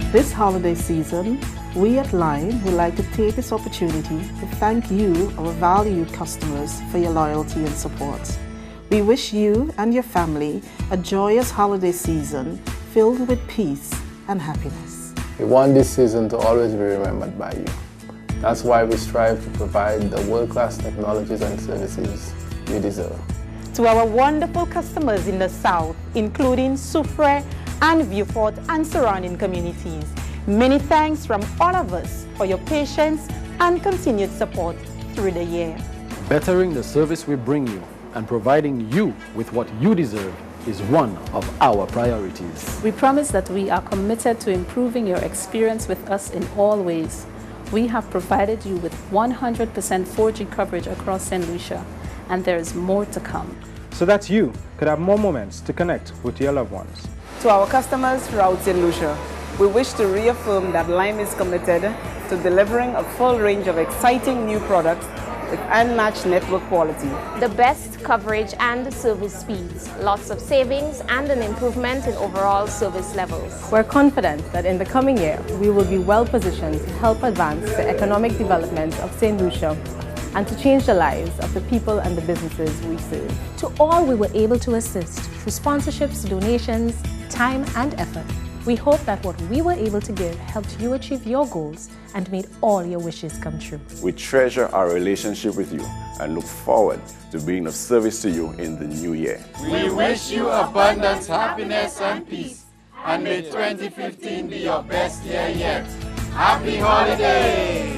This holiday season, we at Lime would like to take this opportunity to thank you, our valued customers, for your loyalty and support. We wish you and your family a joyous holiday season filled with peace and happiness. We want this season to always be remembered by you. That's why we strive to provide the world-class technologies and services you deserve. To our wonderful customers in the South, including Soufrière and Vieux Fort and surrounding communities, many thanks from all of us for your patience and continued support through the year. Bettering the service we bring you and providing you with what you deserve is one of our priorities. We promise that we are committed to improving your experience with us in all ways. We have provided you with 100% 4G coverage across St. Lucia, and there is more to come. So that you could have more moments to connect with your loved ones. To our customers throughout St. Lucia, we wish to reaffirm that Lime is committed to delivering a full range of exciting new products with unmatched network quality. The best coverage and service speeds, lots of savings and an improvement in overall service levels. We're confident that in the coming year, we will be well positioned to help advance the economic development of St. Lucia and to change the lives of the people and the businesses we serve. To all we were able to assist through sponsorships, donations, time and effort. We hope that what we were able to give helped you achieve your goals and made all your wishes come true. We treasure our relationship with you and look forward to being of service to you in the new year. We wish you abundance, happiness and peace, and may 2015 be your best year yet. Happy holidays!